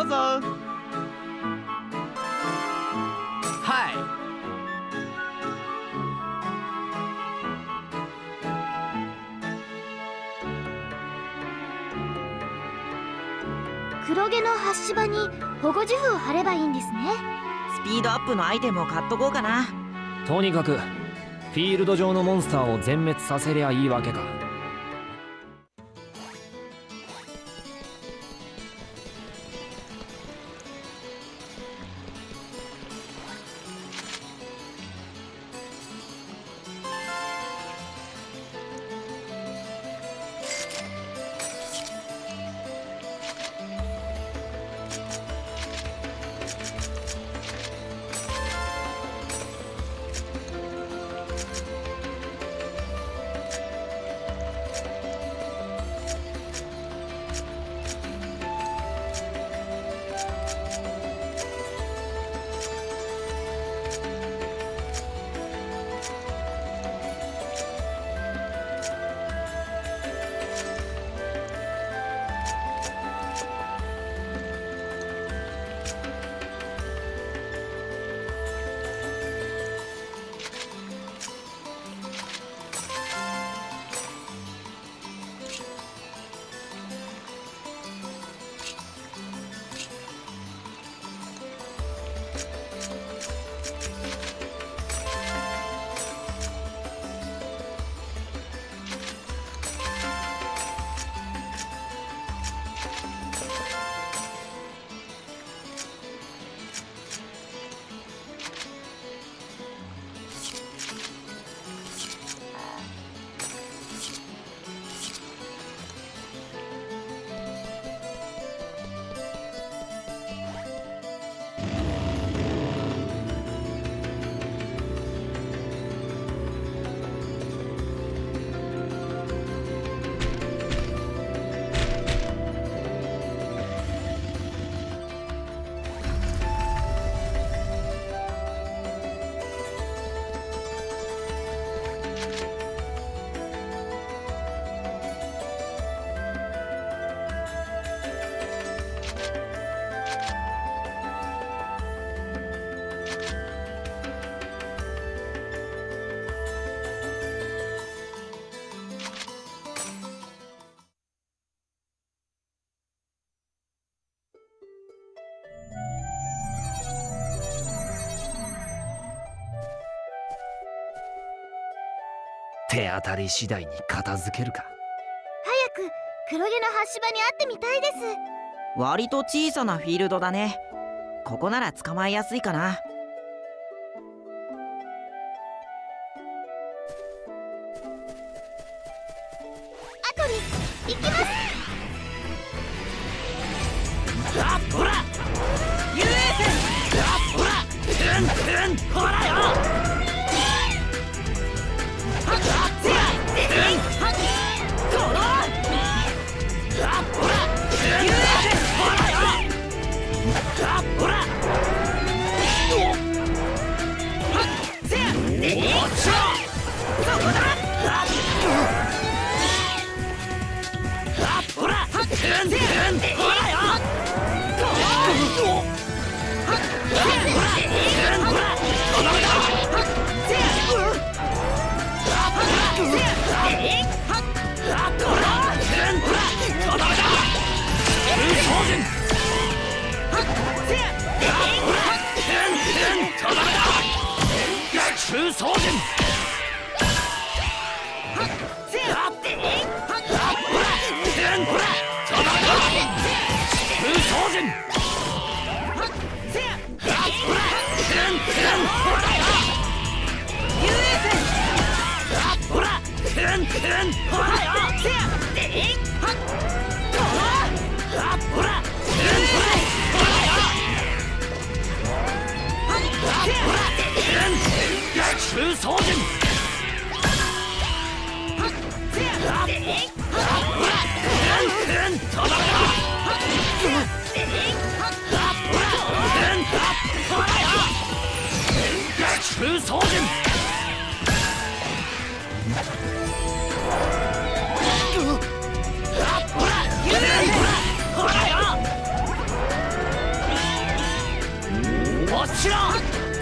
うぞ。はい。 黒毛の発芝に保護呪符を貼ればいいんですね。 スピードアップのアイテムを買っとこうかな。 とにかくフィールド上のモンスターを全滅させりゃいいわけか。手当たり次第に片付けるか。 早く黒毛の発芝に会ってみたいです。 割と小さなフィールドだね。ここなら捕まえやすいかな。 後に行きます。 あっほら遊泳船。あっほらほらよ。空想陣。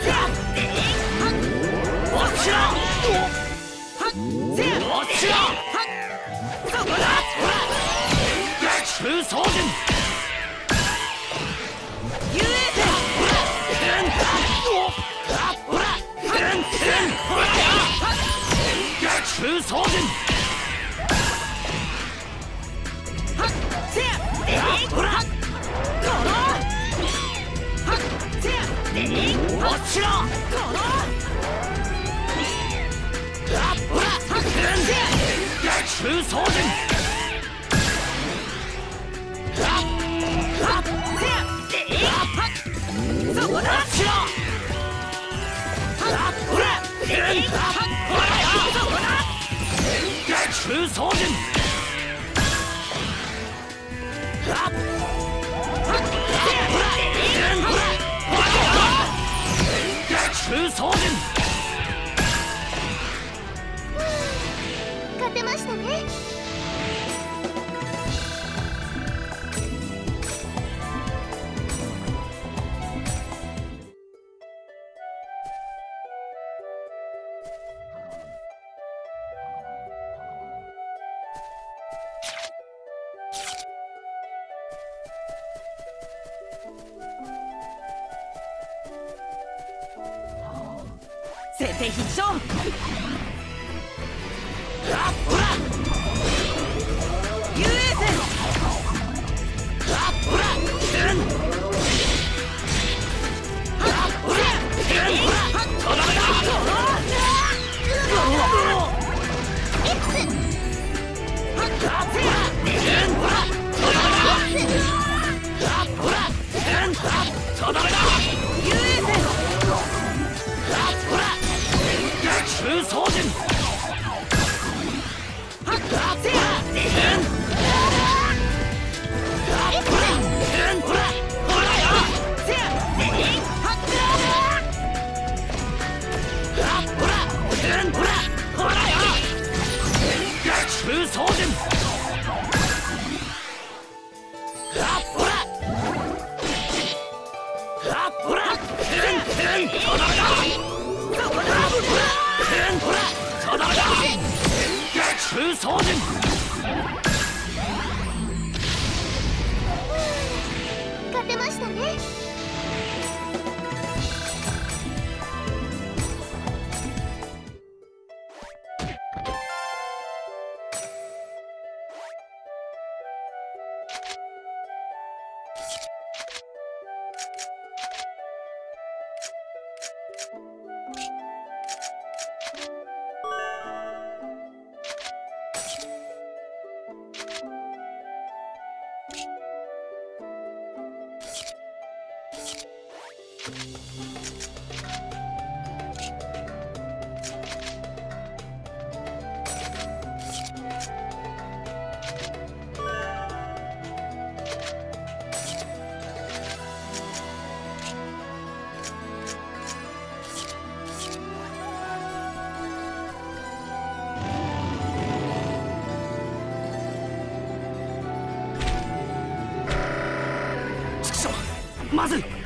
勝てましたね。 先手必勝。遊泳戦。勝てましたね。 まずい。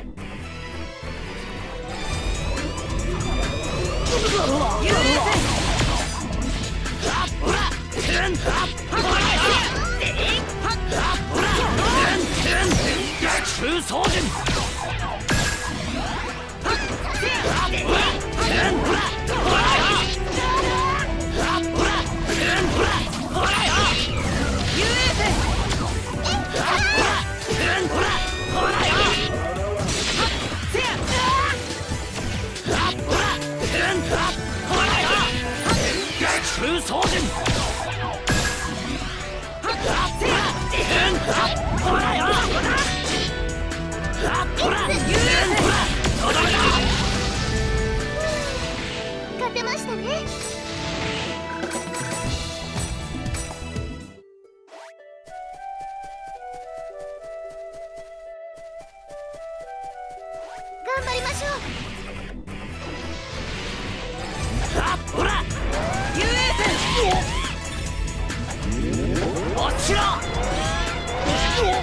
勝てましたね。頑張りましょう。ほら遊泳戦。落ちろ。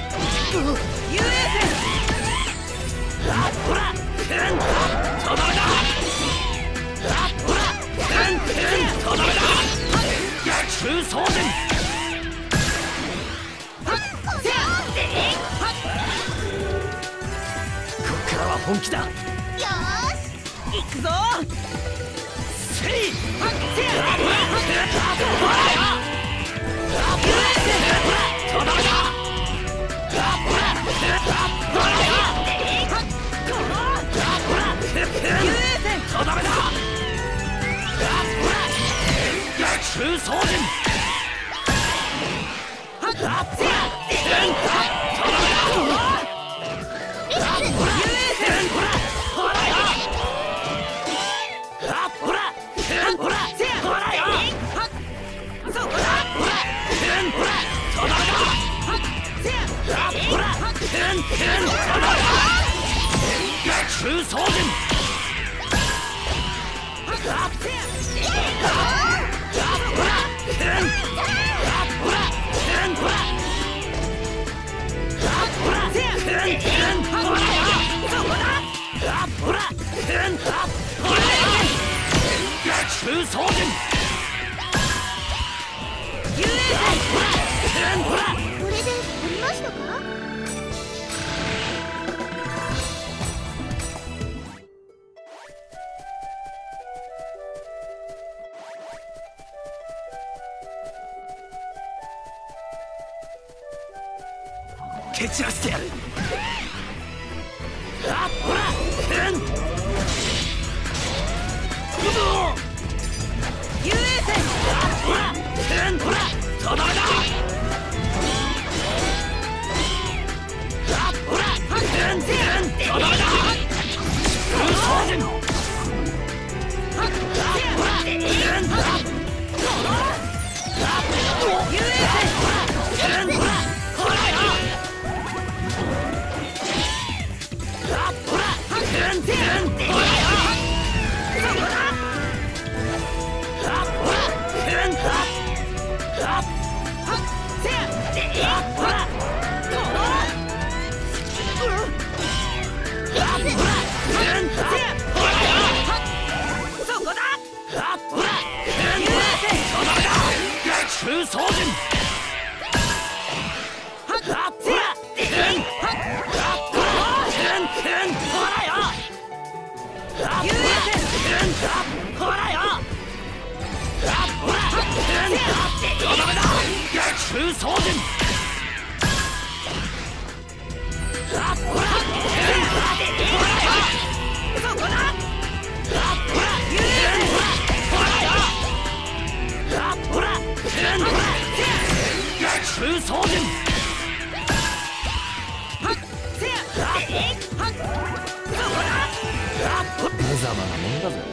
遊泳戦。ほらとどめだ。 くぞせいはっせやほらとどめだとどめだ中操陣はっせやとどめだほらよほらほらせやほらよそこだほらとどめだせやほらとどめだ中操陣これで取りましたか？ 蹴散らしてやるほら優越ほらとどめだほらとどめだ中操陣ほら中操陣無様なもんだぜ。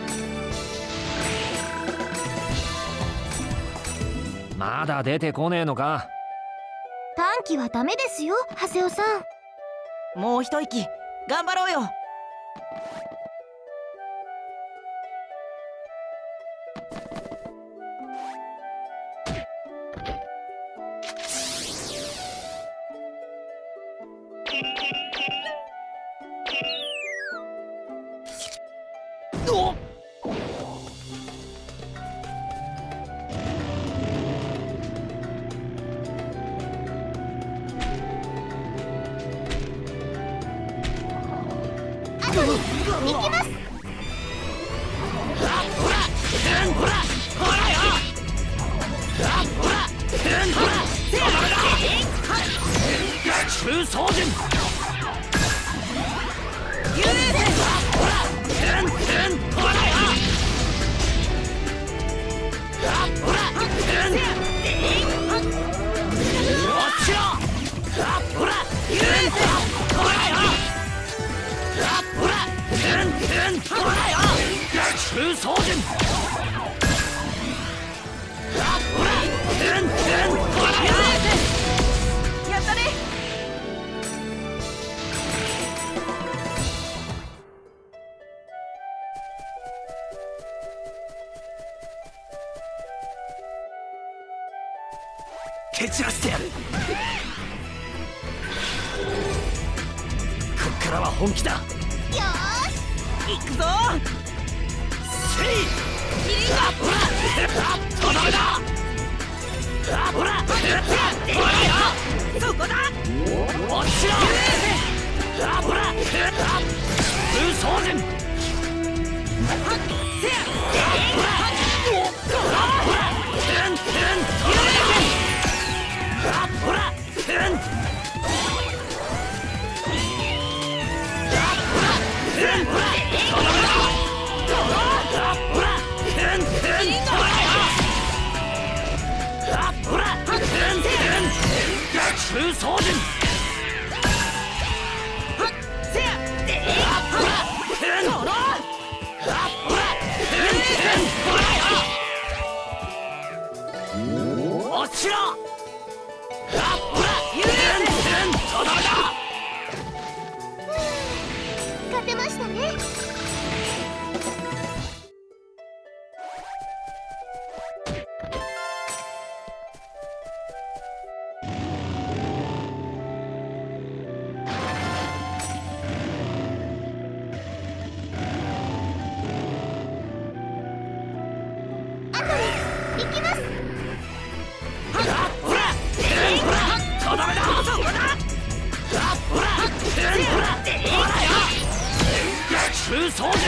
まだ出てこねえのか。 短期はダメですよ、ハセオさん。 もう一息頑張ろうよ。 行きます。 中操陣中操陣やったね。 蹴散らしてやる。こっからは本気だ。 よーし、 行くぞせいほらとどめだほらそこだ落ちろほら中操陣しろ。ほら優勢とどめだ。 勝てましたね。後に行きます。 ほらとどめだ。そこだ。ほら空想陣。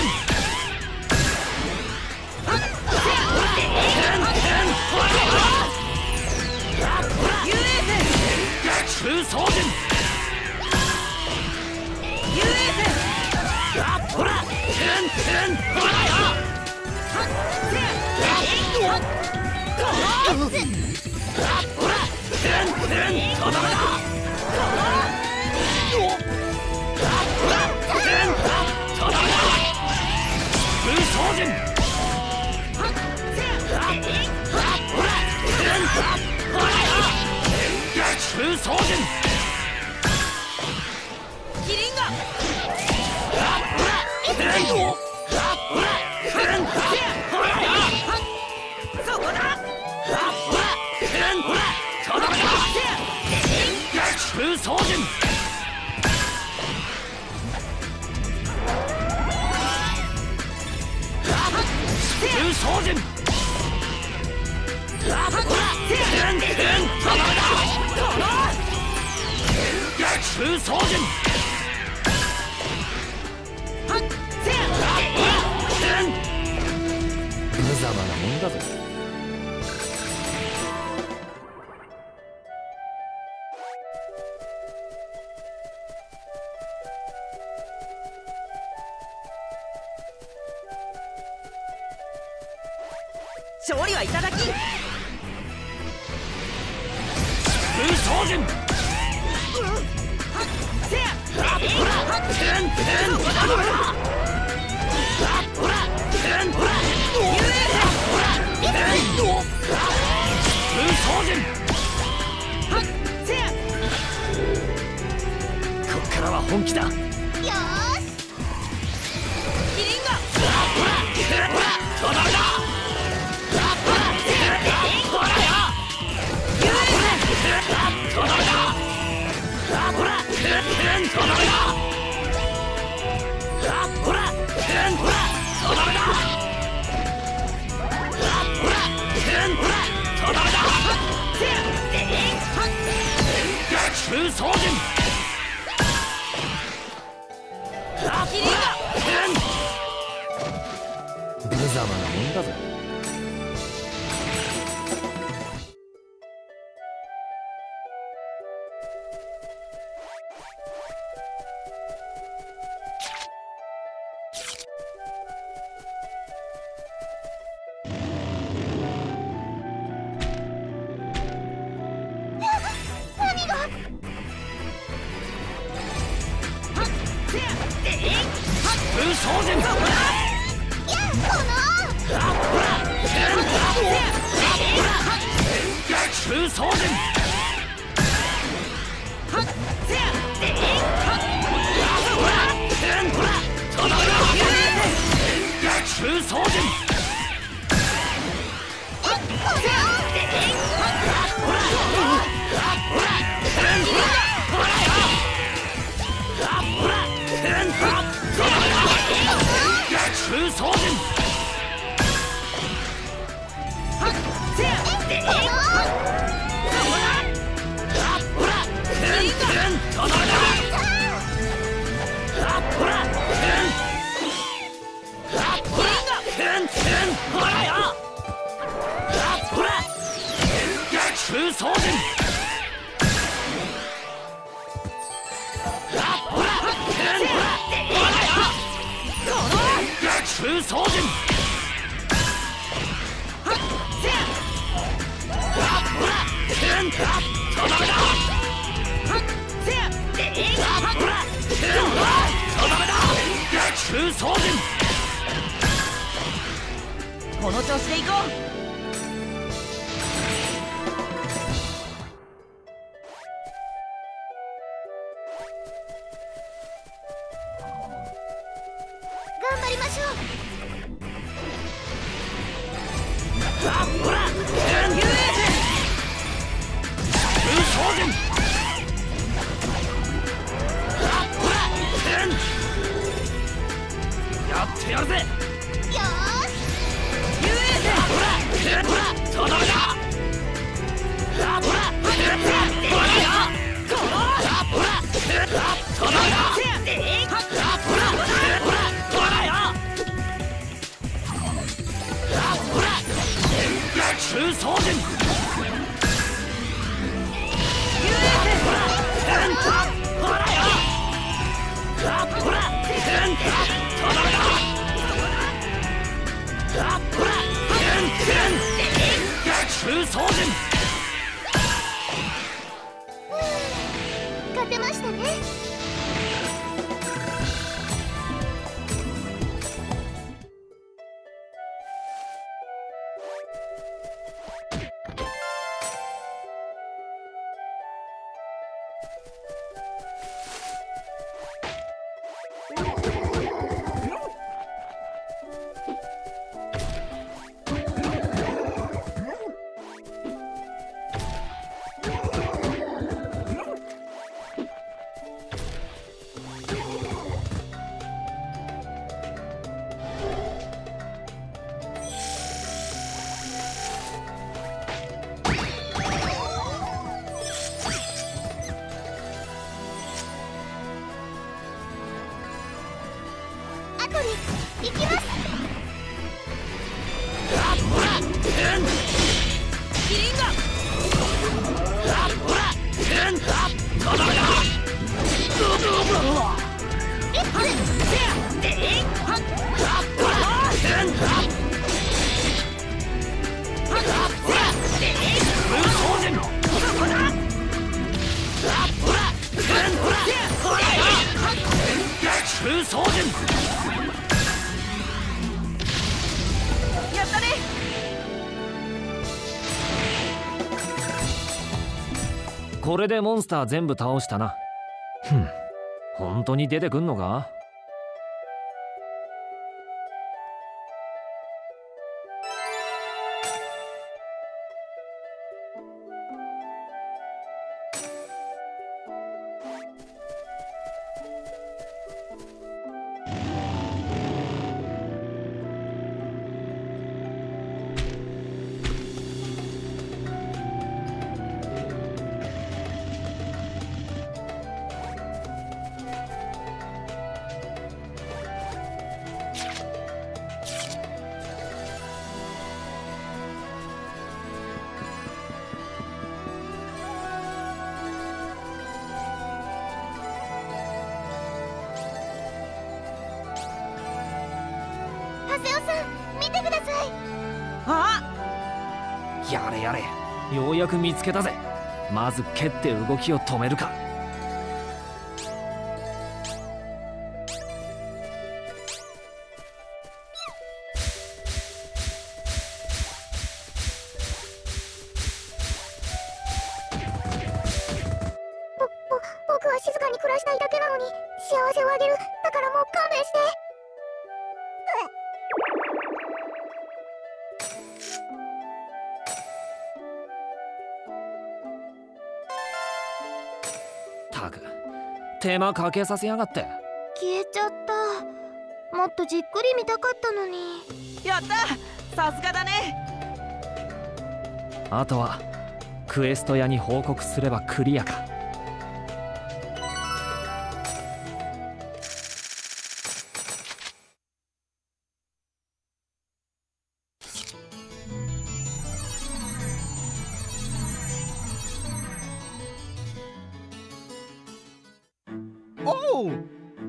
優勢空想陣。 優勢ほらほらよ。ほらとどめだ。空想陣。空想陣。 キリンガそこだ。 空想陣。空想陣。空想陣。 無様なもんだぞ。 勝利はいただき。 空想陣。こっからは本気だ。 よーし。 キリンガとどめだ。とどめだ。ほらとどめだ。ほらとどめだ。空想陣。 キリンガ無様なもんだぞ。 何が。 空想陣。 やっこの。 空想陣。空想陣。空想陣。空想陣。空想陣。空想陣。 この調子でいこう。 ほら遊泳精進ほらやってやるぜ。 よーし。 遊泳精ほらとどめだ。ほらほらよこうほらとどめだ。ほらほらよほら中操陣遊泳精ほらほらよほらとどめだ。ほら中操陣勝てましたね。後に行きます。 ほらキリンガほらとどめだ。中操陣やったね。 これでモンスター全部倒したな。本当に出てくんのか？ ハセオさん、見てください。 あやれやれ、ようやく見つけたぜ。まず蹴って動きを止めるか。 僕は静かに暮らしたいだけなのに幸せをあげる。だからもう勘弁して。 たく手間かけさせやがって。 消えちゃった。もっとじっくり見たかったのに。 やった。さすがだね。 あとはクエスト屋に報告すればクリアか。 おう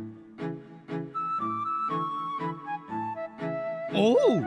おう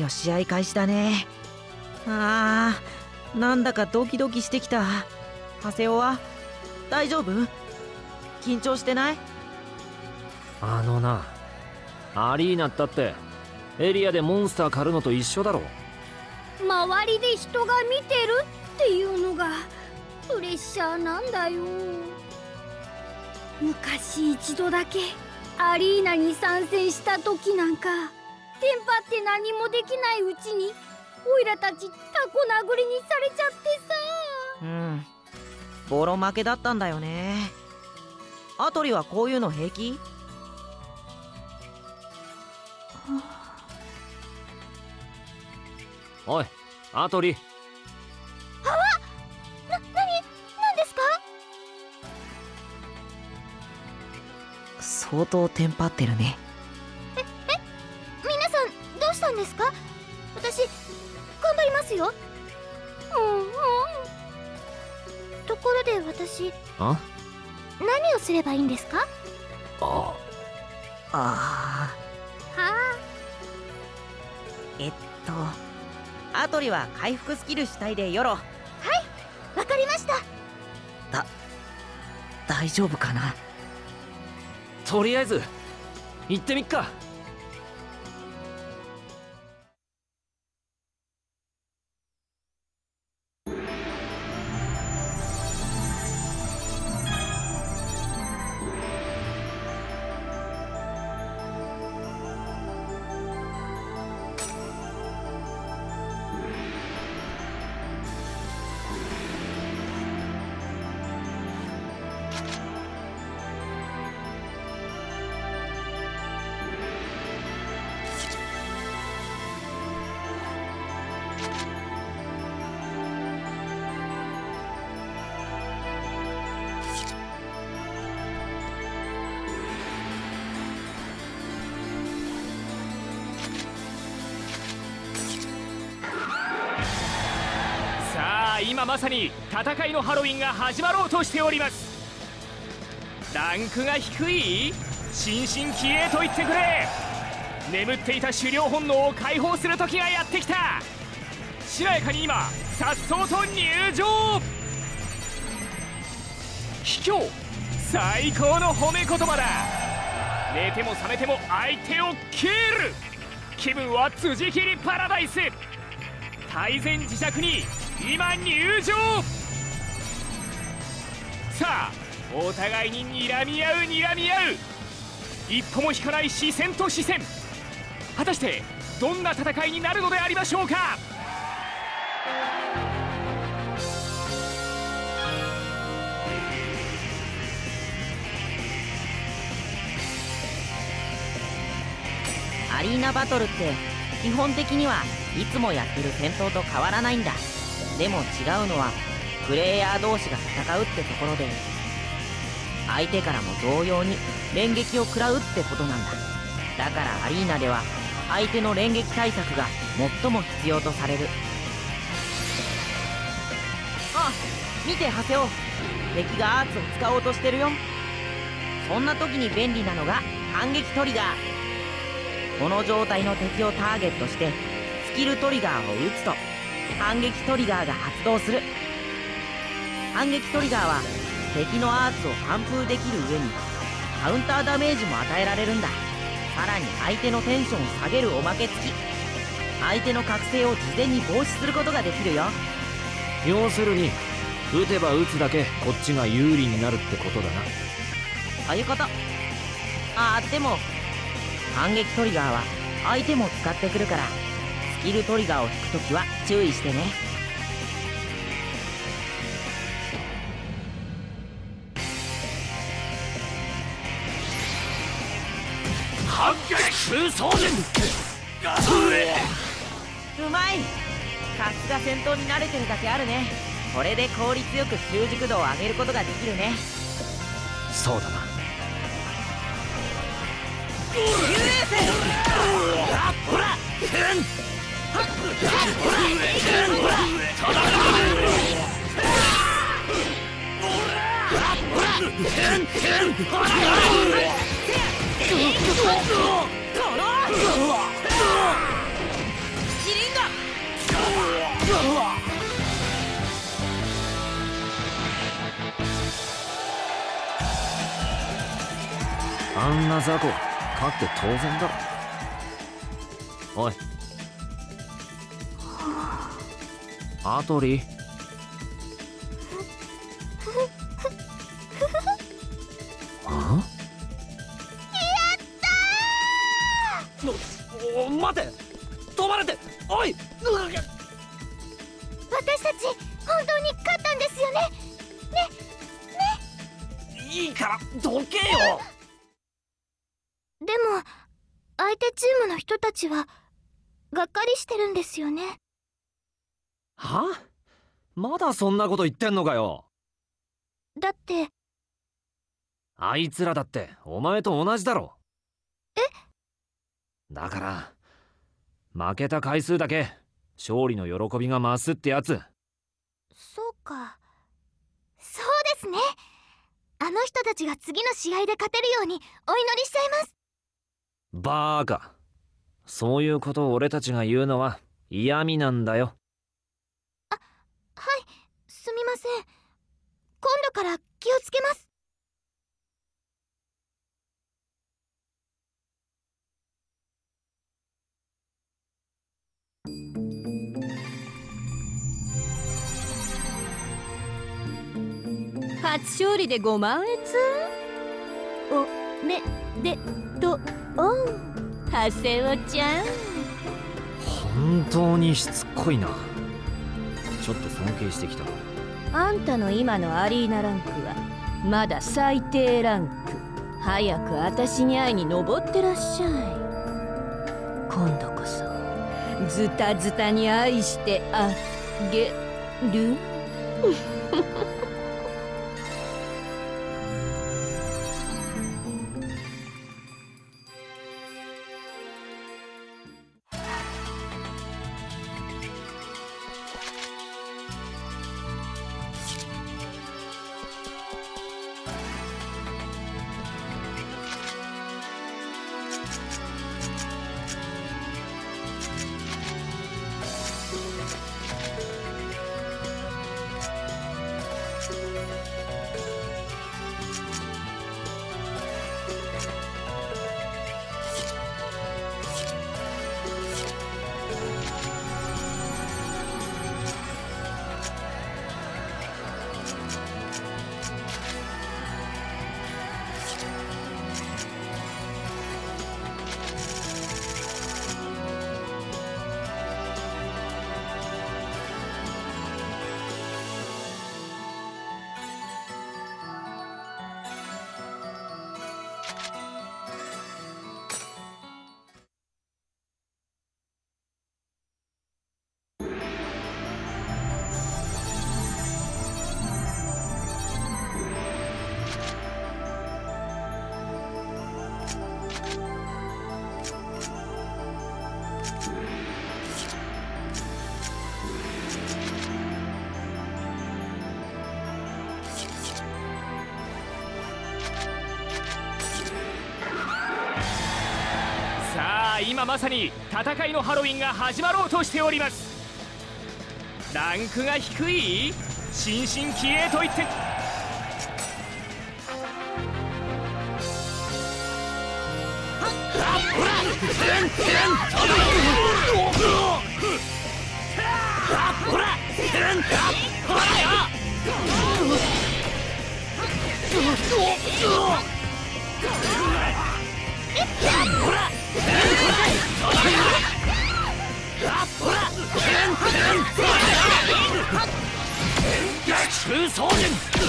よ試合開始だね。なんだかドキドキしてきた。長谷雄は大丈夫？緊張してない？ あのな、アリーナったってエリアでモンスター狩るのと一緒だろ。 周りで人が見てるっていうのがプレッシャーなんだよ。昔一度だけアリーナに参戦した時なんか、テンパって何もできないうちにオイラたちタコ殴りにされちゃってさ。 ボロ負けだったんだよね。アトリはこういうの平気？ おい、アトリ。 何ですか？ 相当テンパってるね。 皆さんどうしたんですか？私頑張りますよ。ところで私、何をすればいいんですか？ アトリは回復スキル主体でよろ。 はい、わかりました。 大丈夫かな？ とりあえず行ってみっか。 今まさに戦いのハロウィンが始まろうとしております。ランクが低い？新進気鋭と言ってくれ。眠っていた狩猟本能を解放する時がやってきた。しなやかに今颯爽と入場。卑怯、最高の褒め言葉だ。寝ても覚めても相手を切る。気分は辻切りパラダイス。泰然自若に今入場。さあお互いに睨み合う。一歩も引かない視線と視線。果たしてどんな戦いになるのでありましょうか。 アリーナバトルって基本的にはいつもやってる戦闘と変わらないんだ。でも違うのはプレイヤー同士が戦うってところで、相手からも同様に連撃を食らうってことなんだ。だからアリーナでは相手の連撃対策が最も必要とされる。見て長谷雄、敵がアーツを使おうとしてるよ。そんな時に便利なのが反撃トリガー。この状態の敵をターゲットしてスキルトリガーを撃つと反撃トリガーが発動する。反撃トリガーは敵のアーツを完封できる上にカウンターダメージも与えられるんだ。さらに相手のテンションを下げるおまけ付き。相手の覚醒を事前に防止することができるよ。 要するに撃てば撃つだけこっちが有利になるってことだな。 そういうこと。でも反撃トリガーは相手も使ってくるから、スキルトリガーを引くときは注意してね。 反撃空想陣。 うまい。さすが戦闘に慣れてるだけあるね。これで効率よく習熟度を上げることができるね。 そうだな。 ほらあんな雑魚勝って当然だろ。おいアトリ。あ？待て、止まれて。おい、 私たち本当に勝ったんですよね。 いいからどけよ。 でも相手チームの人たちはがっかりしてるんですよね。 は？まだそんなこと言ってんのかよ。 だってあいつらだってお前と同じだろ。 え？ だから負けた回数だけ勝利の喜びが増すってやつ。 そうか、そうですね。あの人たちが次の試合で勝てるようにお祈りしちゃいます。 バーカ、そういうことを俺たちが言うのは嫌味なんだよ。 はい、すみません。今度から気をつけます。 初勝利で5万円おめでとう、長谷尾ちゃん。 本当にしつこいな。ちょっと尊敬してきた。 あんたの今のアリーナランクはまだ最低ランク。早く私に会いに登ってらっしゃい。今度こそズタズタに愛してあげる。 今まさに戦いのハロウィンが始まろうとしております。ランクが低い新進気鋭といって中総人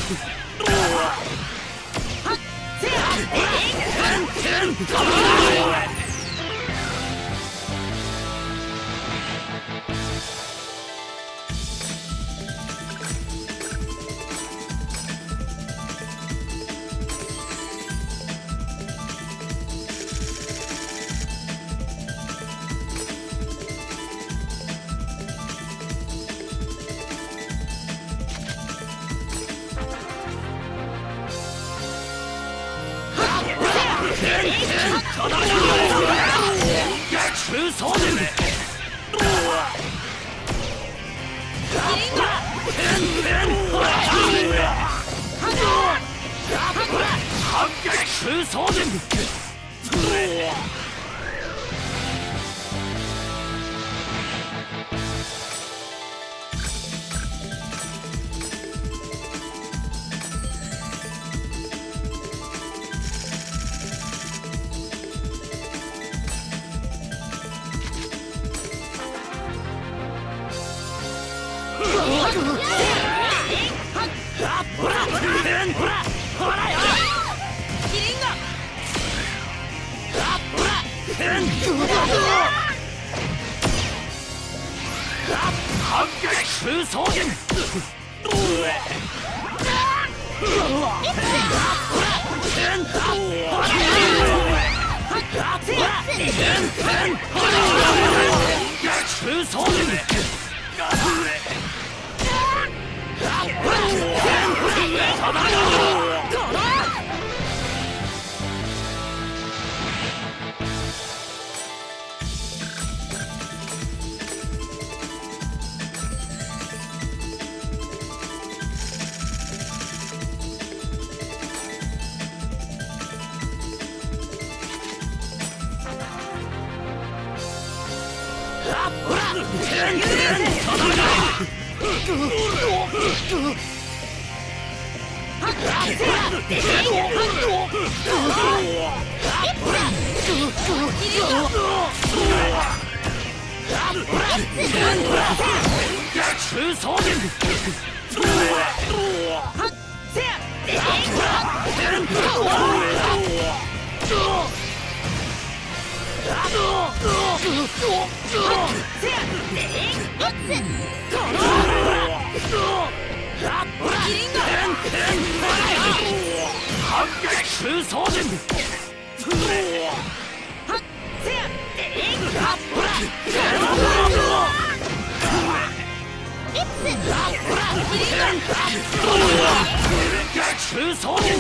中総人反撃空想陣空想陣空想陣空想陣空想陣空想陣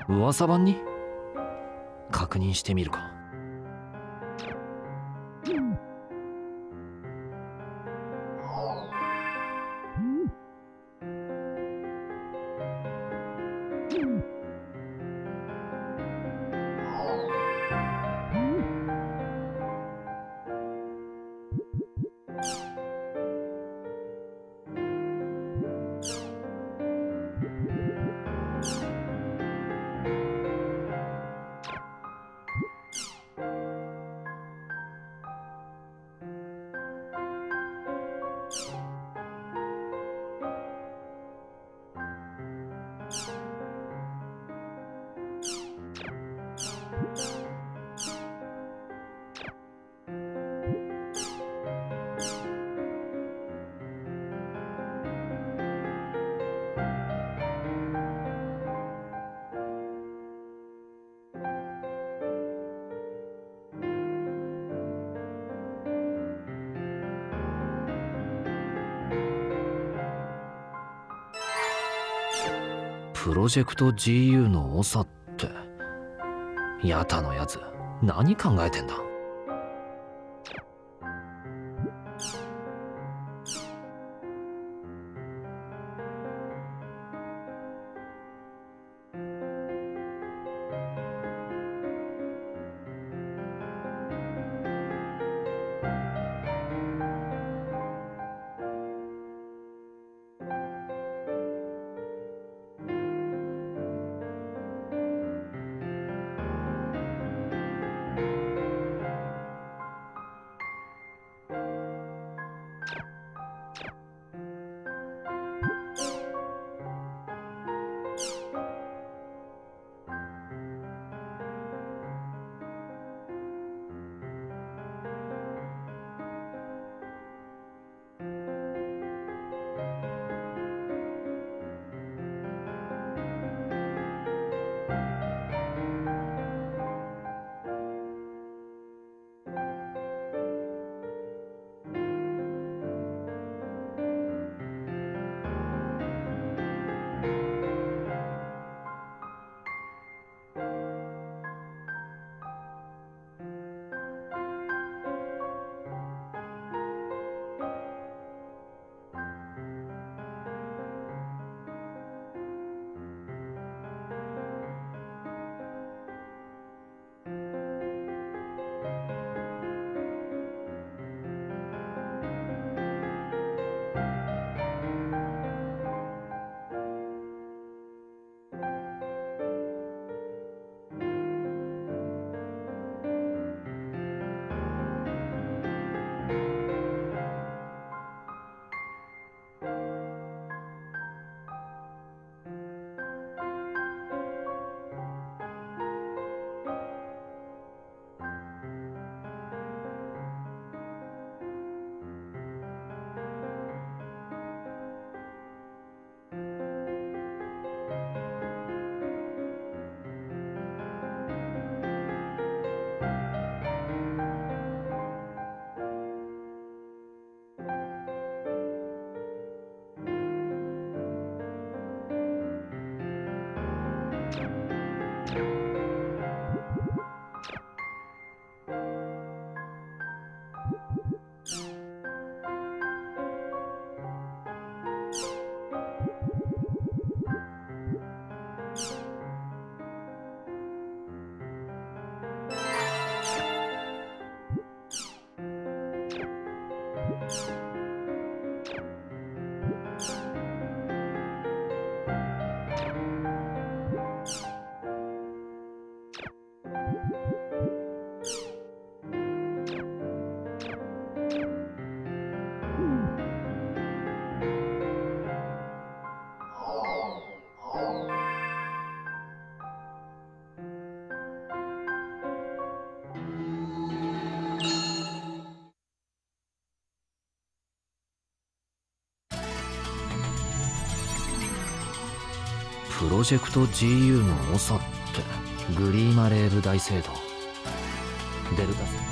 噂版に確認してみるか。プロジェクト GU の長ってヤタのやつ何考えてんだ。プロジェクト GU の長ってグリーマレーブ大聖堂デルタス。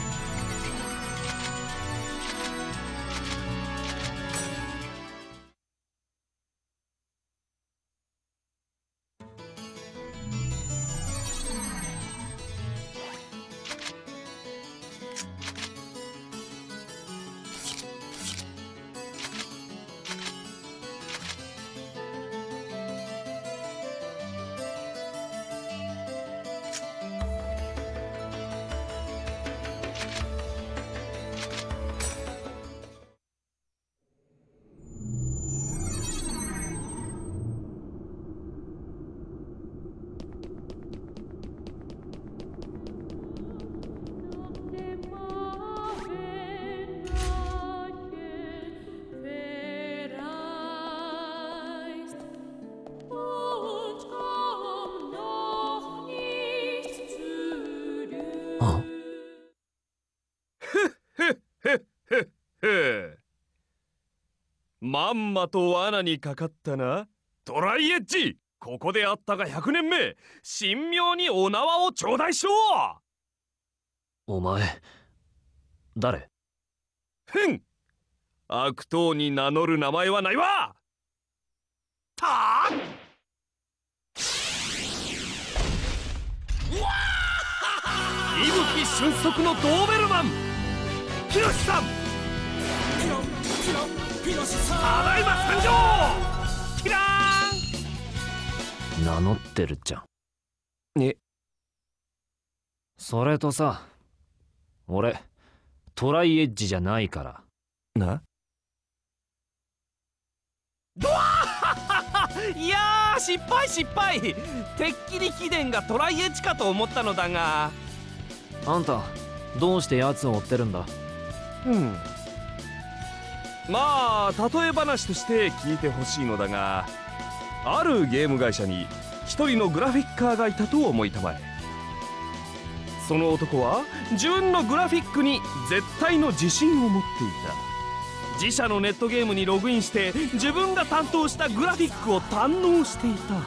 あ、 まんまと罠にかかったな。トライエッジ、ここであったが100年目、神妙にお縄を頂戴しろ。 お前誰？ ふん、悪党に名乗る名前はないわ。たー伊吹俊足のドーベルマン、ヒロシさん、ただいま参上。キラーン。 名乗ってるじゃん。 え、 それとさ、俺トライエッジじゃないから。 な。ドワーいやー、失敗。てっきり貴殿がトライエッジかと思ったのだが。 あんたどうして奴を追ってるんだ？ まあ例え話として聞いてほしいのだが、あるゲーム会社に一人のグラフィッカーがいたと思いたまえ。その男は自分のグラフィックに絶対の自信を持っていた。自社のネットゲームにログインして自分が担当したグラフィックを堪能していた。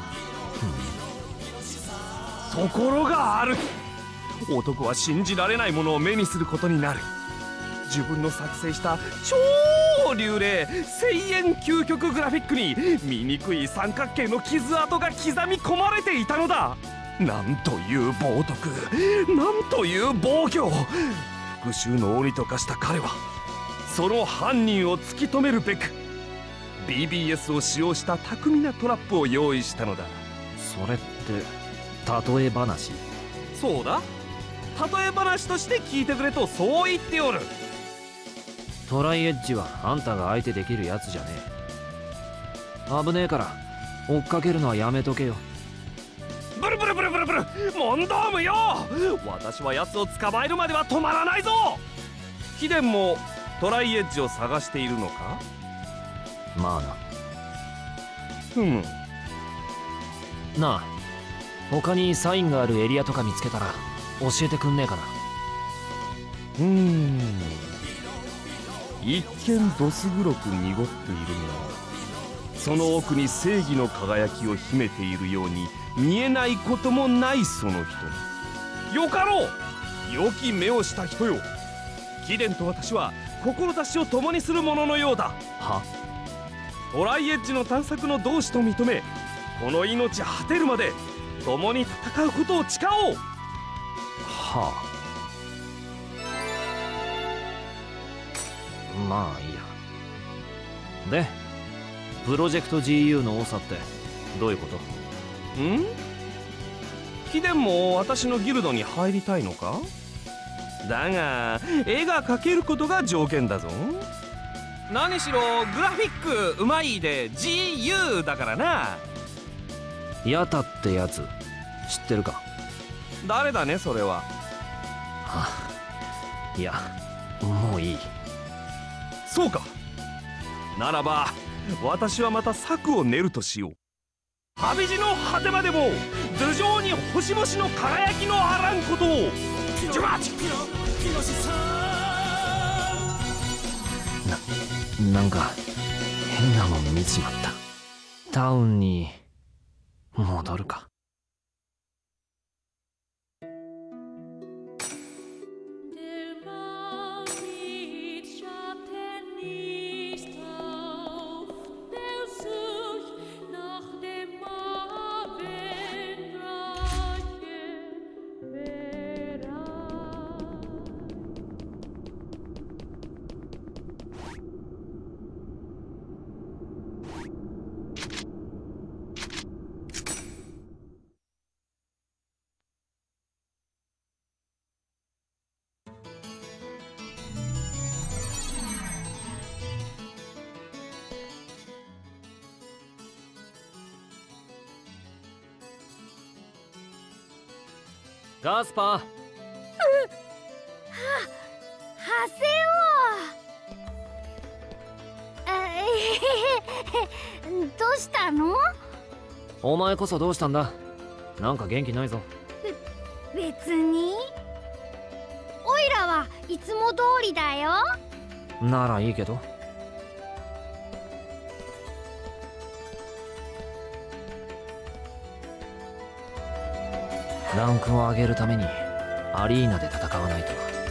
ところがある日、男は信じられないものを目にすることになる。自分の作成した超流麗1000円究極グラフィックに醜い三角形の傷跡が刻み込まれていたのだ。なんという冒涜、なんという暴挙。復讐の鬼と化した彼はその犯人を突き止めるべく BBS を使用した巧みなトラップを用意したのだ。 それって例え話？ そうだ、例え話として聞いてくれとそう言っておる。 トライエッジはあんたが相手できるやつじゃねえ。危ねえから追っかけるのはやめとけよ。 ブルブルブルブルブル、問答無用。私は奴を捕まえるまでは止まらないぞ。貴殿もトライエッジを探しているのか？ まあな。なあ、他にサインがあるエリアとか見つけたら教えてくんねえかな。 一見どす黒く濁っているが、その奥に正義の輝きを秘めているように見えないこともないその人。よかろう、良き目をした人よ。貴殿と私は志を共にするもののようだ。 は？ トライエッジの探索の同志と認め、この命果てるまで共に戦うことを誓おう。 はあ。まあいいや。で、プロジェクト GU の長ってどういうこと？ 貴殿も私のギルドに入りたいのか？だが絵が描けることが条件だぞ。何しろグラフィックうまいで GU だからな。 ヤタってやつ知ってるか？ 誰だねそれは。 はあ、いやもういい。 そうか。ならば私はまた策を練るとしよう。旅路の果てまでも頭上に星々の輝きのあらんことを。ジュバチなんか変なもん見ちまった。タウンに戻るか。ガスパー。 ハセオ。どうしたの？ お前こそどうしたんだ？なんか元気ないぞ。 別に。 いらはいつも通りだよ。 ならいいけど。ランクを上げるためにアリーナで戦わないと。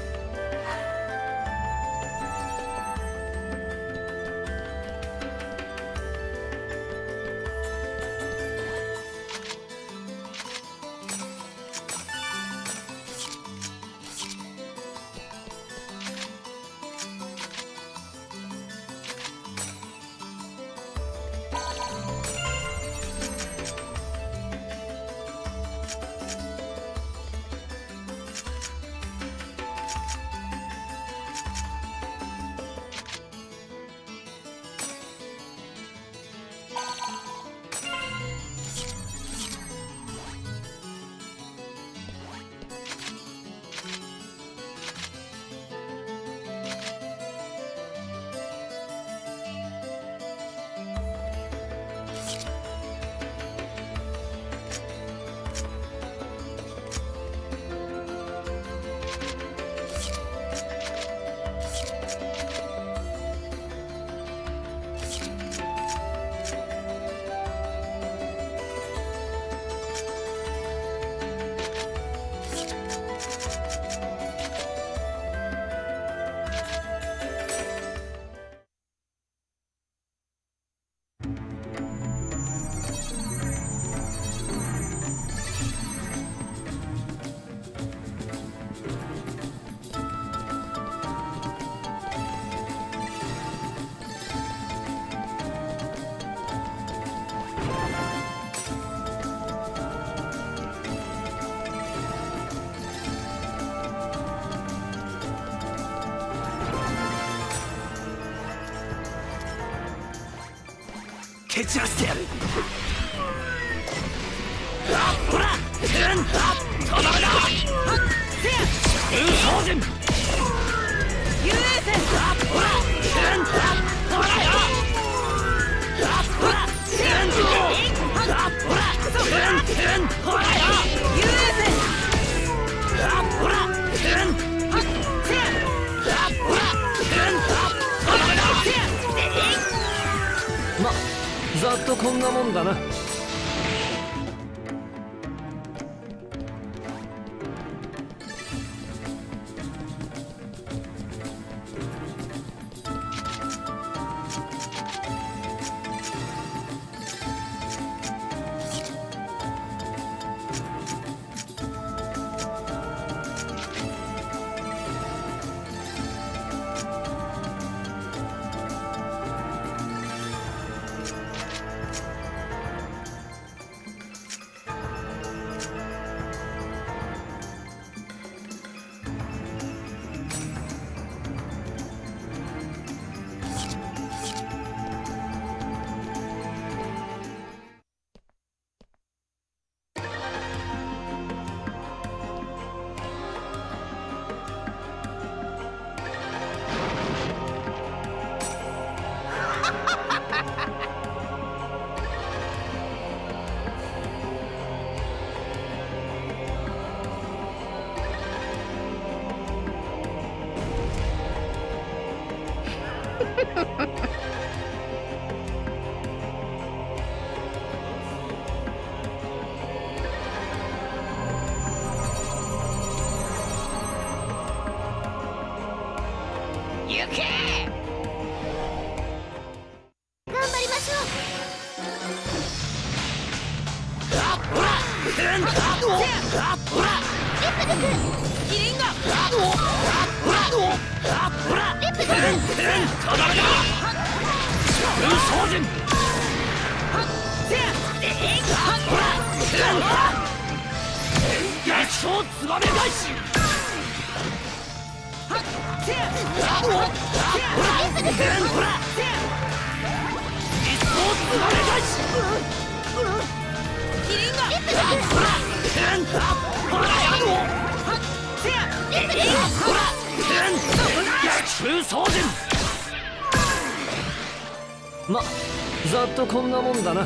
蹴散らしてやる。ほら、とどめだ。せや、風神優勢戦。ほら、ほらよ。ほら、せや、ほら、ほらよ。優勢戦。ほら、せや、ほら、とどめだ。せや、 ま、ざっとこんなもんだな。 行け。 頑張りましょう。 ほら、ほら、キリンが。ほら、 レップとどめだ。風神。せや、ほら、逆衝ツバメ返し。せや、ほら、せや、一層ツバメ返し。キリンが。ほら、ほらよ。せや、ほら、逆襲双人。 ま、ざっとこんなもんだな。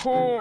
ほう。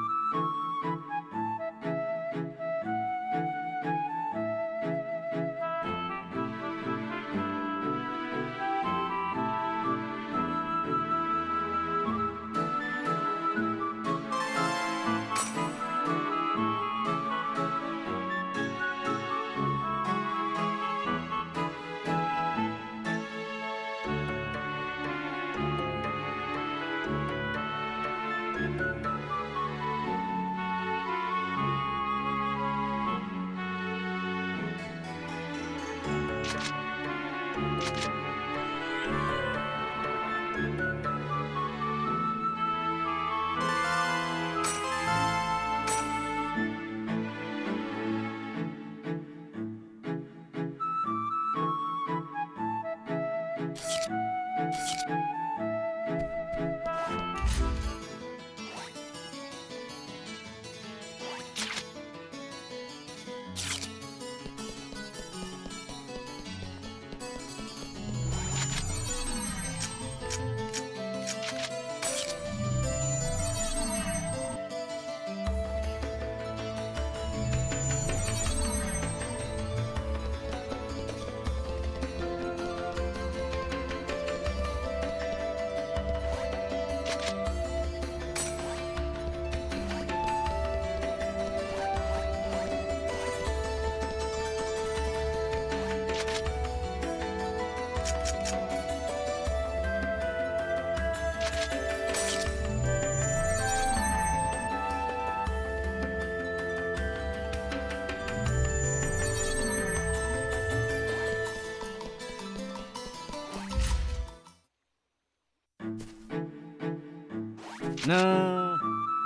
なあ。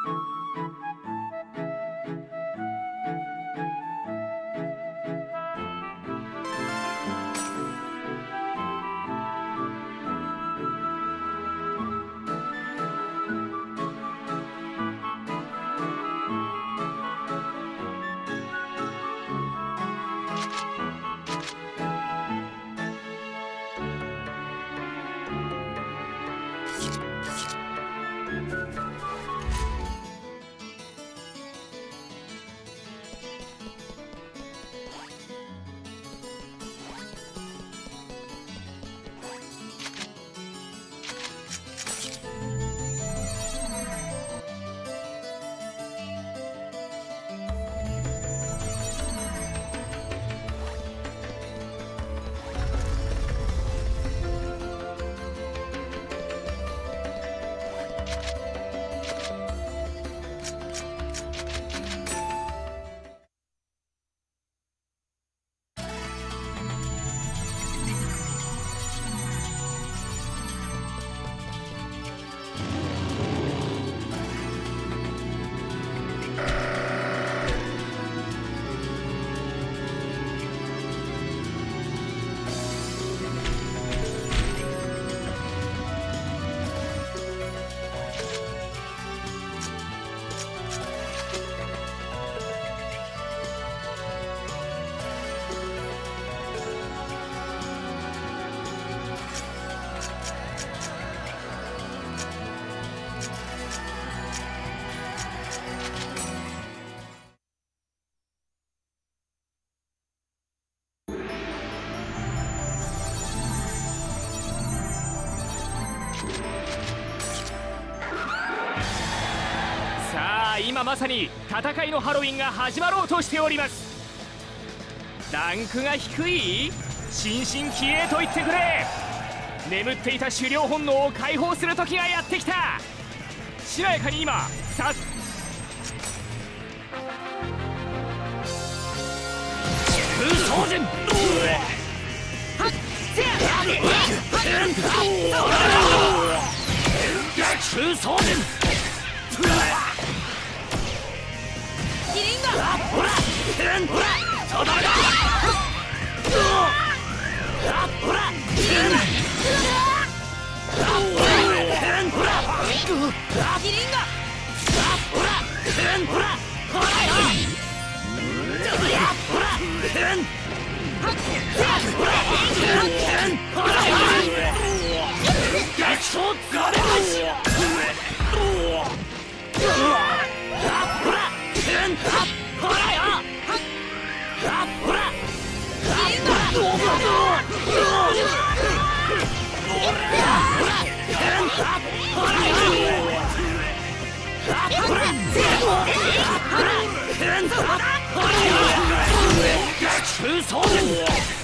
今まさに戦いのハロウィンが始まろうとしております。ランクが低い新進気鋭と言ってくれ。眠っていた狩猟本能を解放する時がやってきた。しなやかに今さ空想陣空想陣キリンガほらほらそだがほらキリンガほらキリンガほらほらほらほら逆走ガレージ中層拳。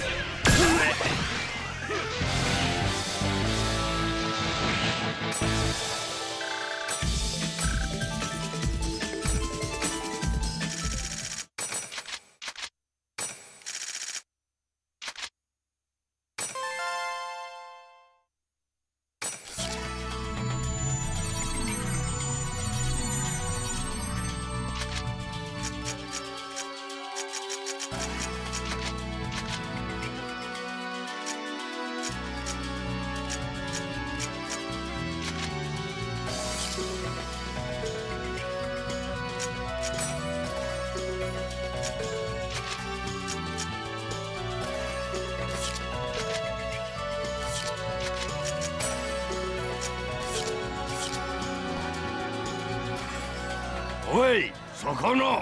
おい、そこの。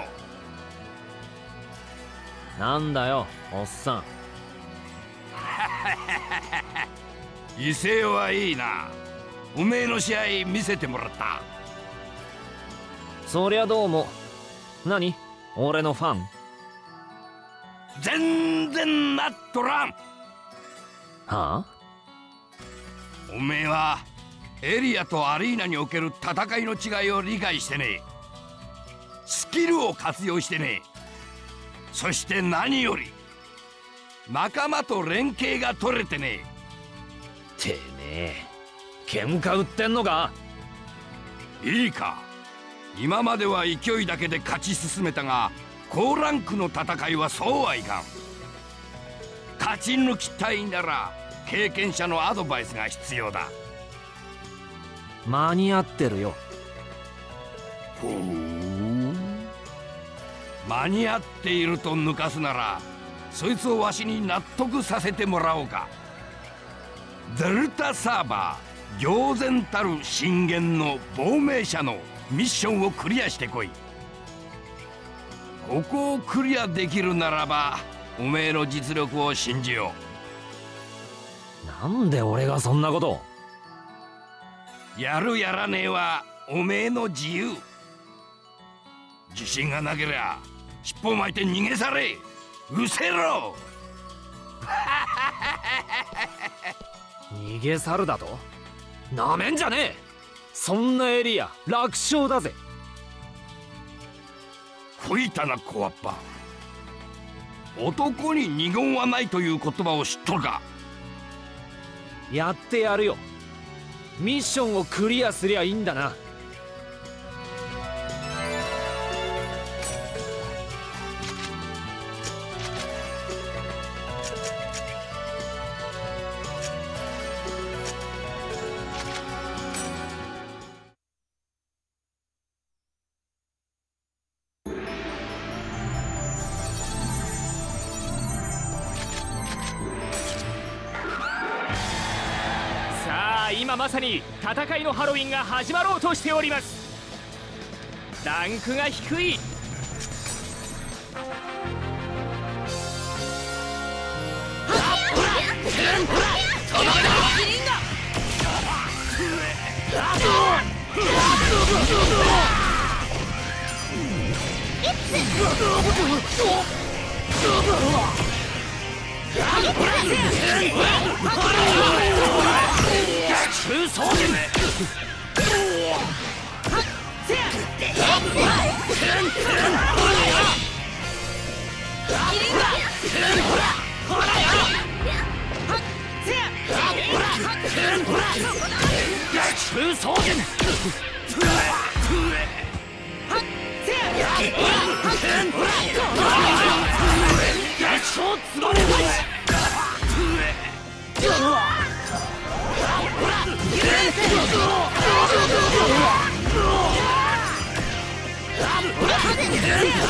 なんだよおっさん。威勢はいいな。おめえの試合見せてもらった。 そりゃどうも。何、俺のファン？ 全然なっとらん。 はあ？ おめえはエリアとアリーナにおける戦いの違いを理解してねえ。スキルを活用してね。そして何より仲間と連携が取れてね。 てめえ喧嘩売ってんのか？ いいか、今までは勢いだけで勝ち進めたが、高ランクの戦いはそうはいかん。勝ち抜きたいなら経験者のアドバイスが必要だ。 間に合ってるよ。 ほう、間に合っていると抜かすなら、そいつをわしに納得させてもらおうか。デルタサーバー行然たる深淵の亡命者のミッションをクリアしてこい。ここをクリアできるならば、おめえの実力を信じよう。なんで俺がそんなことを？ やるやらねえはおめえの自由。自信がなけりゃ尻尾巻いて逃げ去れ。うせろ。 逃げ去るだと？なめんじゃねえ。そんなエリア楽勝だぜ。 吹いたな小わっぱ。男に二言はないという言葉を知っとるか？ やってやるよ。ミッションをクリアすりゃいいんだな。 今まさに戦いのハロウィンが始まろうとしております。ランクが低い。 中層拳。中層拳。 や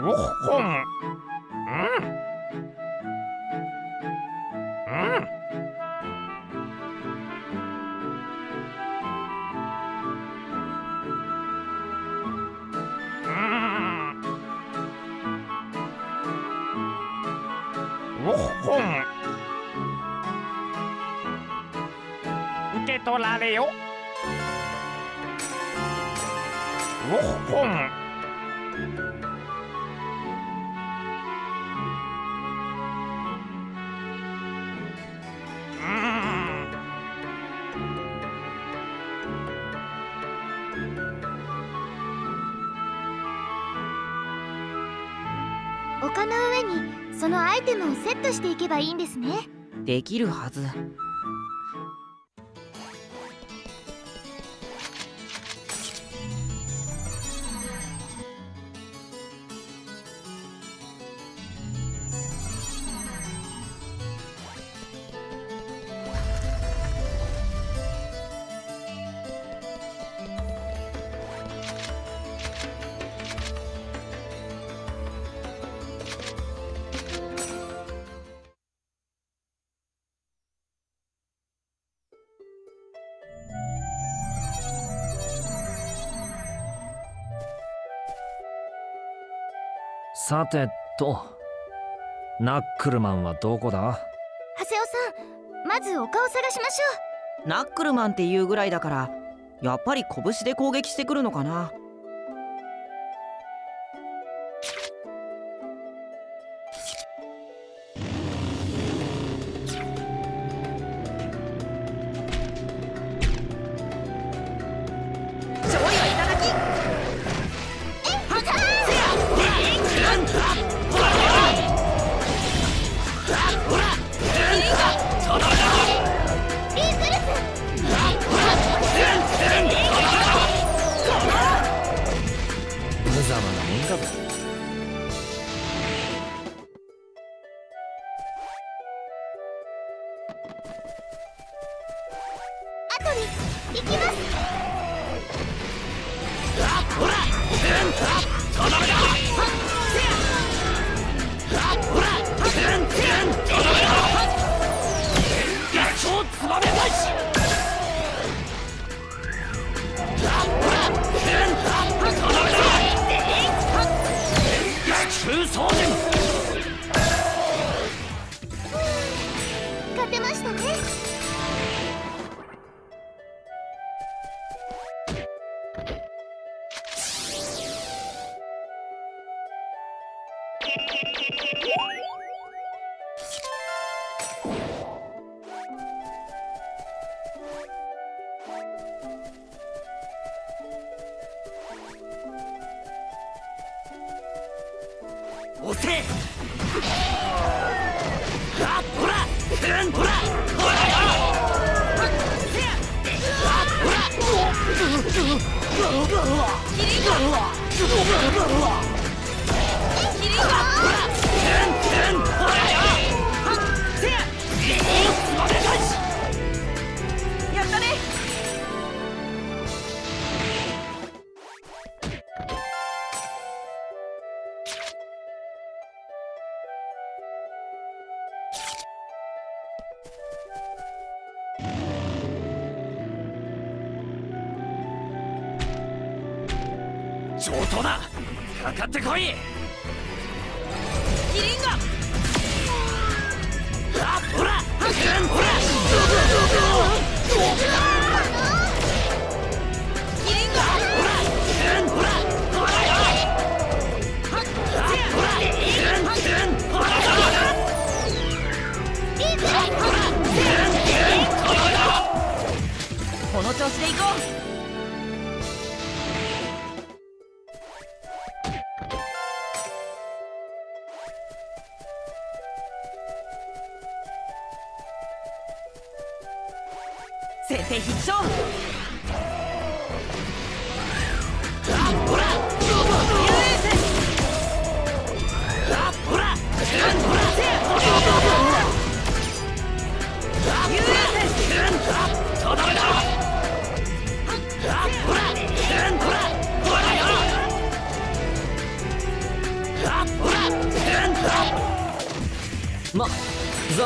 受け取られよ。 丘の上にそのアイテムをセットしていけばいいんですね。 できるはず。 さてと、ナックルマンはどこだ？ 長谷尾さん、まず丘を探しましょナックルマンっていうぐらいだから、やっぱり拳で攻撃してくるのかな。 勝てましたね。 押せ。ほら、ほら、ほら。 やったね。 上等だ。かかってこい。 キリンガ。 ほら、ほら。 キリンガ。 ほら。 この調子でいこう。先手必勝。 ほら。ほら。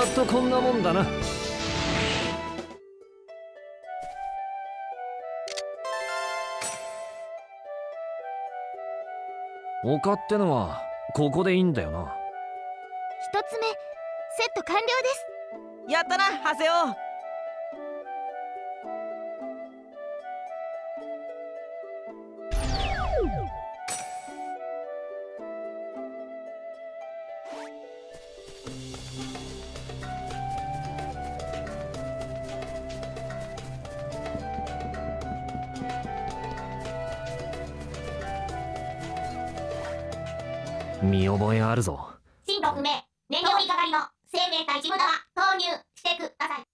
っとこんなもんだな。丘ってのはここでいいんだよな。 一つ目セット完了です。 やったなハセオ。 見覚えあるぞ。 進路不明、燃料にかかりの生命体一部は投入してください。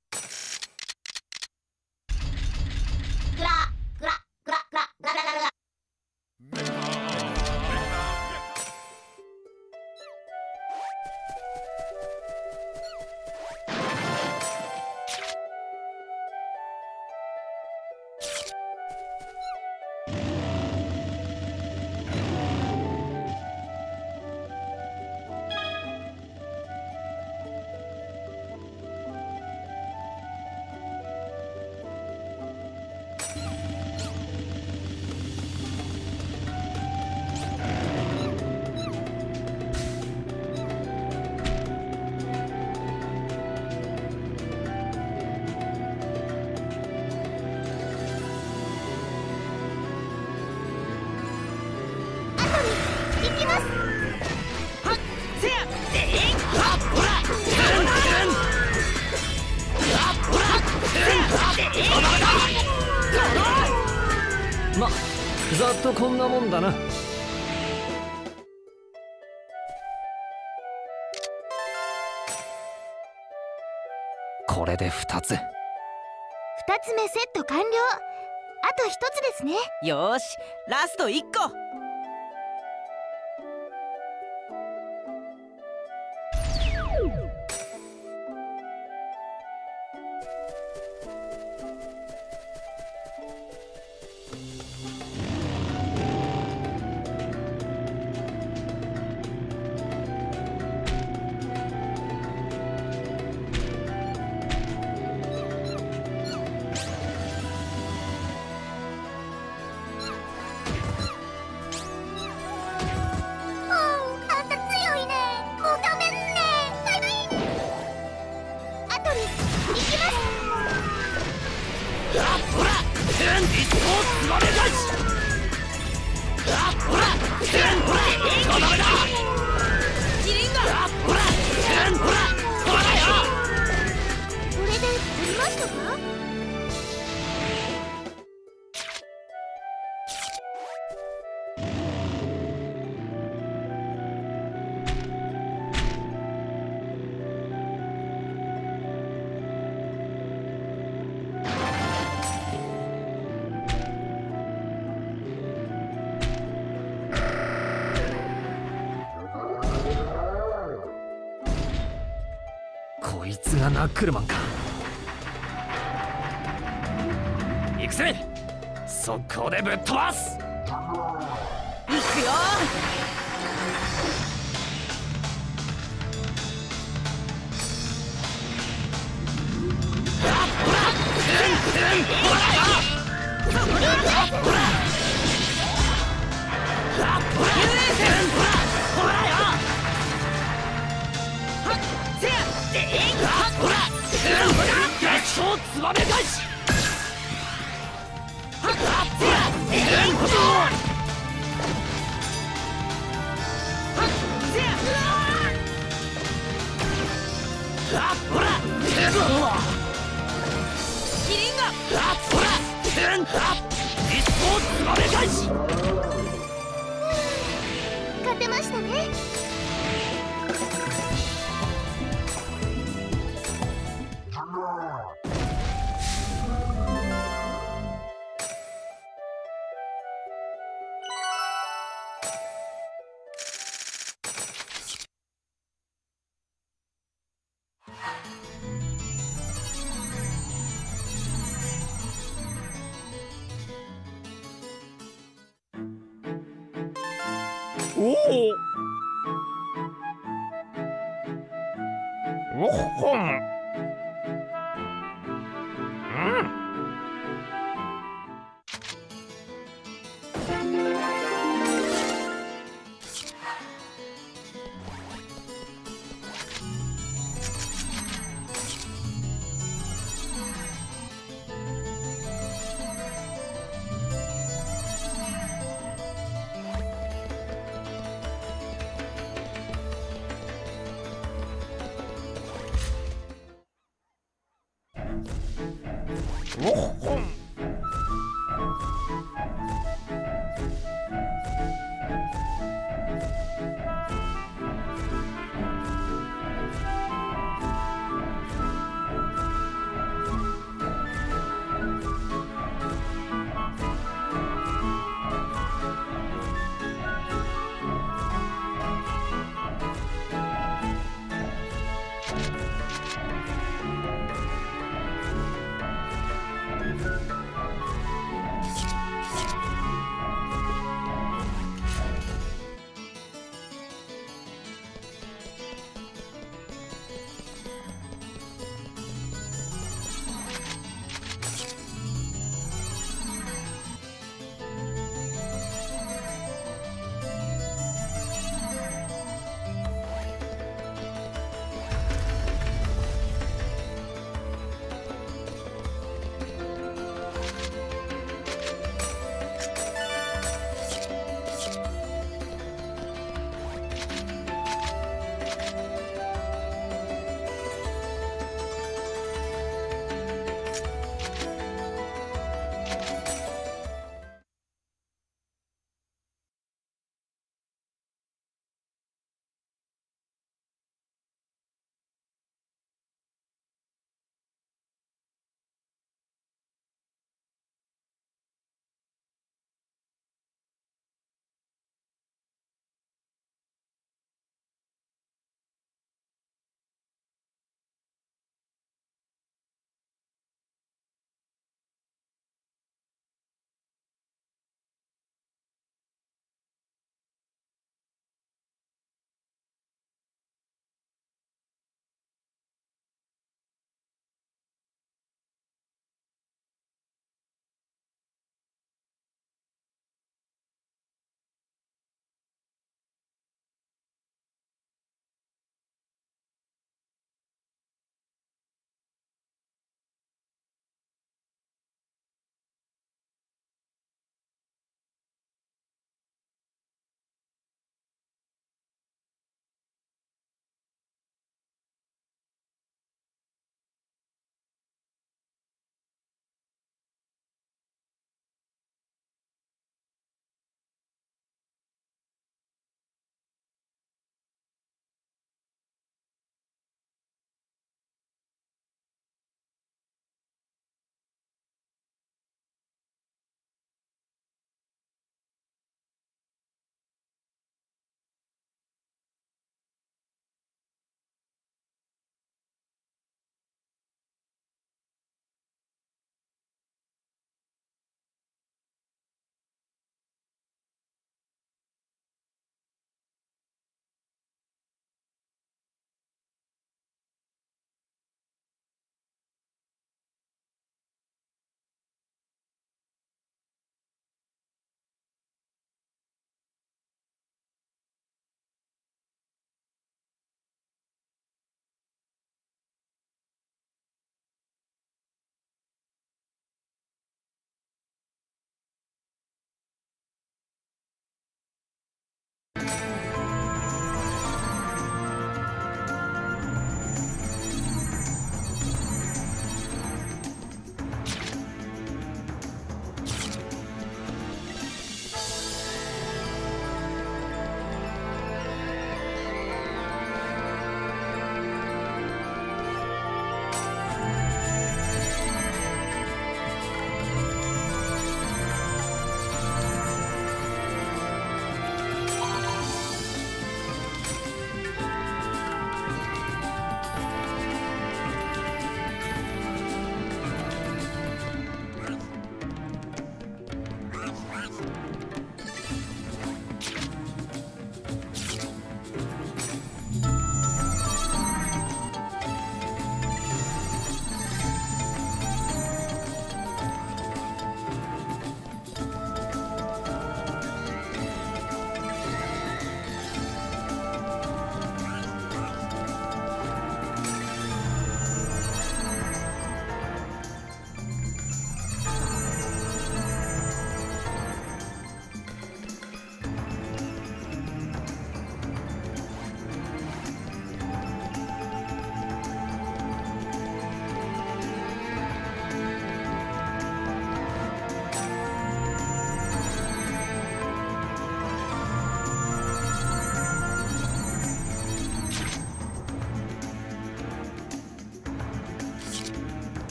グラグラグラグラグラグラグラ。 ま、ざっとこんなもんだな。これで2つ。 2つ目セット完了。あと1つですね。 よーし、ラスト1個。 こいつがナックルマンか。 行くぜ、速攻でぶっ飛ばす。 いくよ。 ツバメ返し。 キリンが一方ツバメ返し。 勝てましたね。 おおっほん。おっほん。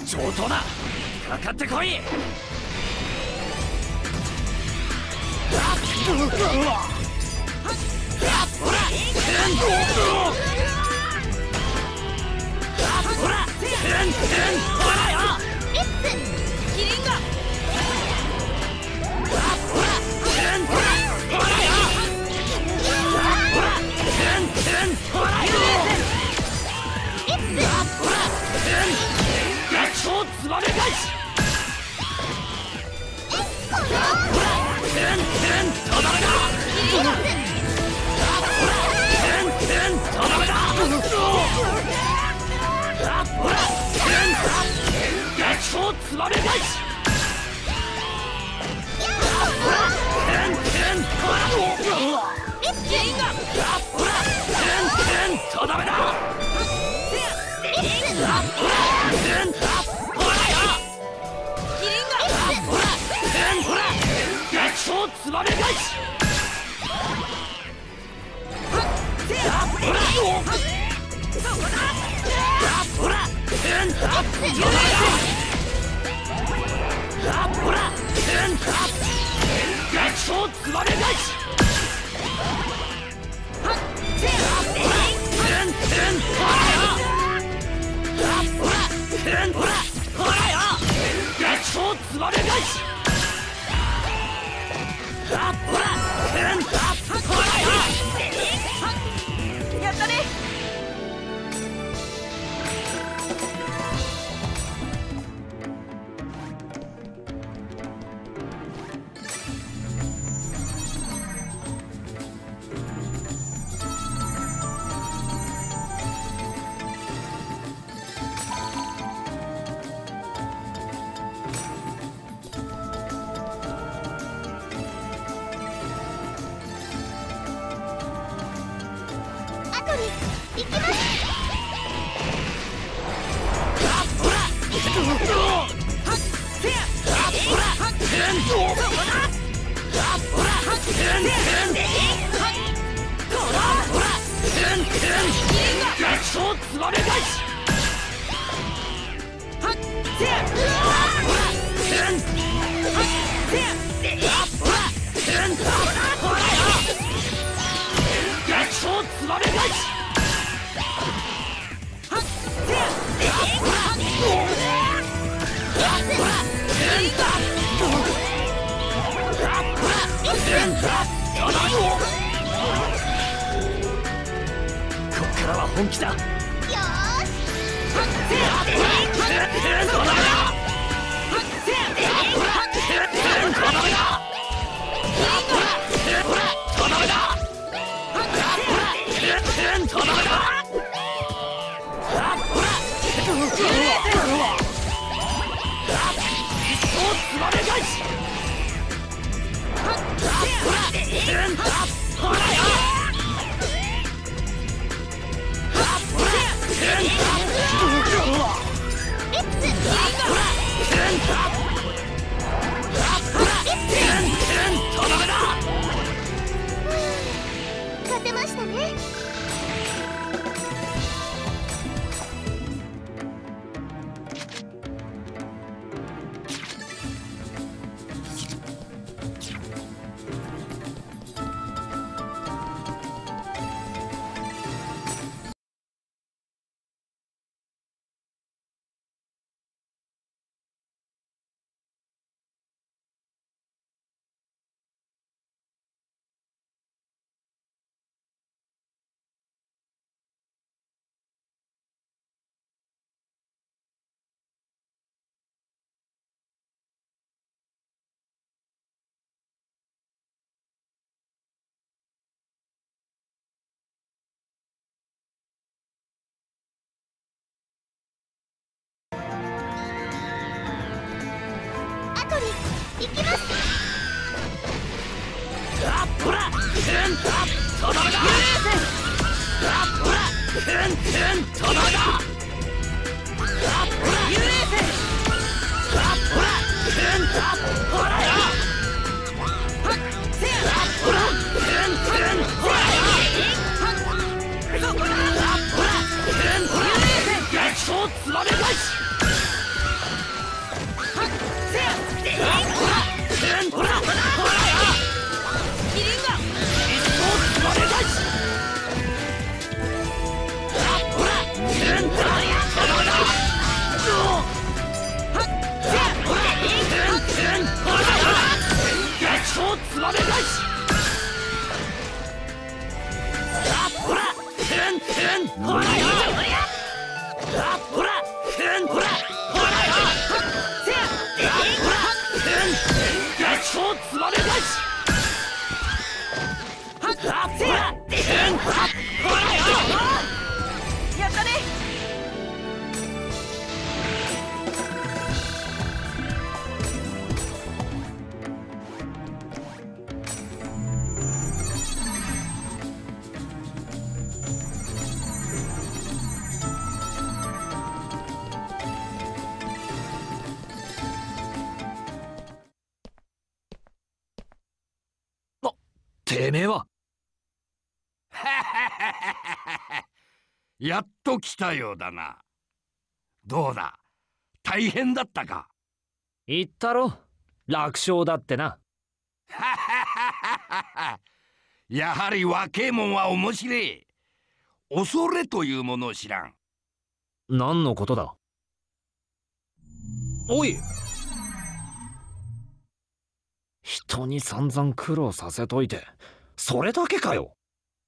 上等だ。かかってこい。 やったね。 アトリ行きます。 こっからは本気だ。 よーし。勝てましたね。行きます。 ほら、とどめだ。ほら、とどめだ。 ユーレース。 ほらよ。ほらそこだ。激走つまめ返し。 ほらよほらほらほらよせやほら逆走つばめ返しせやほらよやったね。 てめえはやっと来たようだな。どうだ、大変だったか。 言ったろ、楽勝だってな。 やはり若えもんは面白い。恐れというものを知らん。 何のことだ。おい、人に散々苦労させといてそれだけかよ。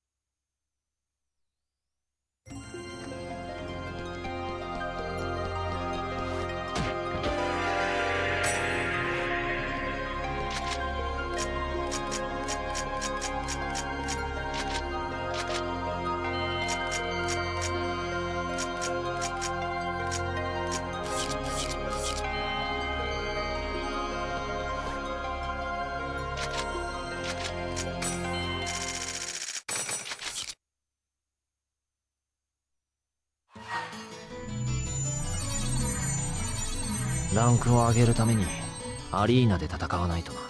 ランクを上げるためにアリーナで戦わないとな。